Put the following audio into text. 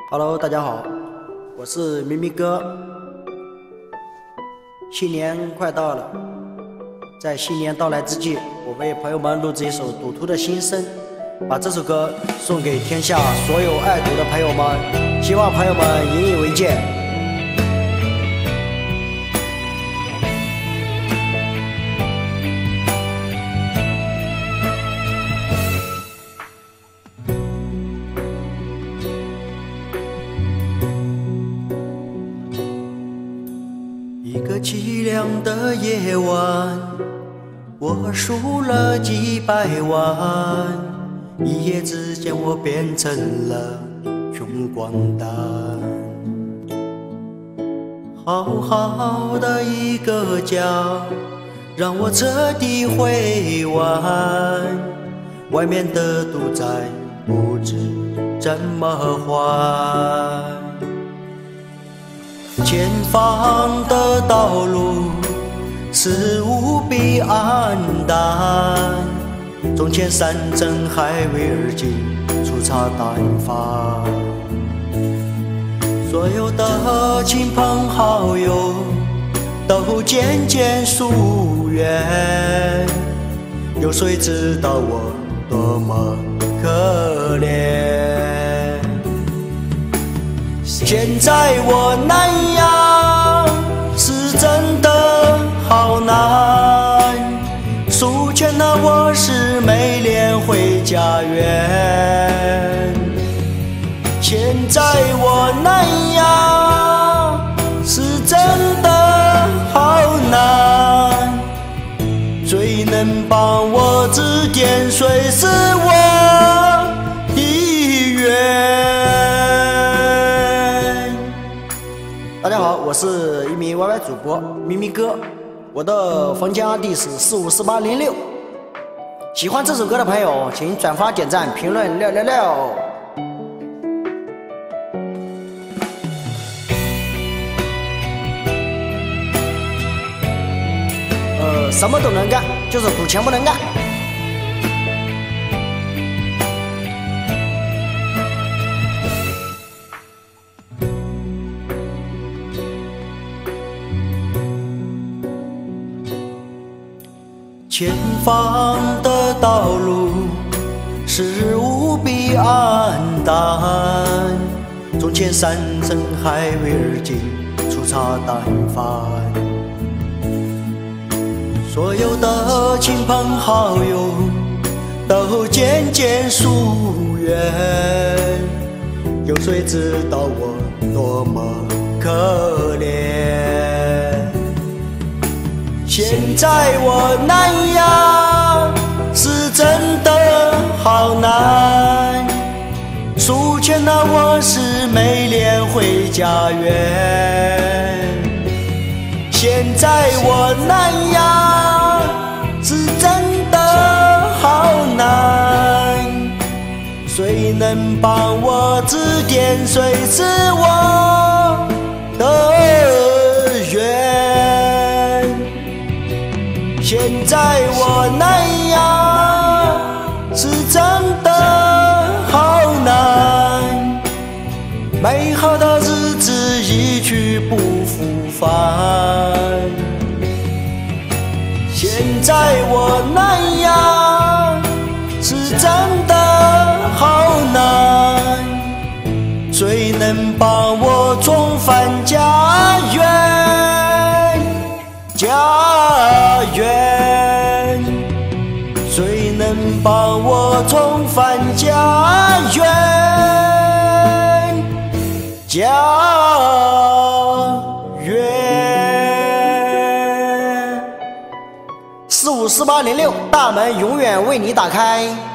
Hello， 大家好，我是咪咪哥。新年快到了，在新年到来之际，我为朋友们录制一首赌徒的心声，把这首歌送给天下所有爱赌的朋友们，希望朋友们引以为戒。一个凄凉的夜晚，我输了几百万，一夜之间我变成了穷光蛋。好好的一个家，让我彻底毁完，外面的赌债不知怎么还。前方的道路是无比暗淡，从前山珍海味而今粗茶淡饭。所有的亲朋好友都渐渐疏远，有谁知道我多么可怜？现在我难呀，是真的好难，输钱了我是没脸回家园。现在我难呀，是真的好难，谁能帮我指点谁是我的缘？大家好，我是一名 YY 主播咪咪哥，我的房间 ID 是454806。喜欢这首歌的朋友，请转发、点赞、评论666。什么都能干，就是赌钱不能干。前方的道路是无比暗淡，从前山珍海味而今粗茶淡饭。所有的亲朋好友都渐渐疏远，有谁知道我多么可怜？现在我难呀，是真的好难，输钱了我是没脸回家园。现在我难呀，是真的好难，谁能帮我指点谁是我的缘？现在我难呀，是真的好难，美好的日子一去不复返。现在我难呀，是真的好难，谁能帮我重返家园？家园，谁能帮我重返家园？家园。454806，大门永远为你打开。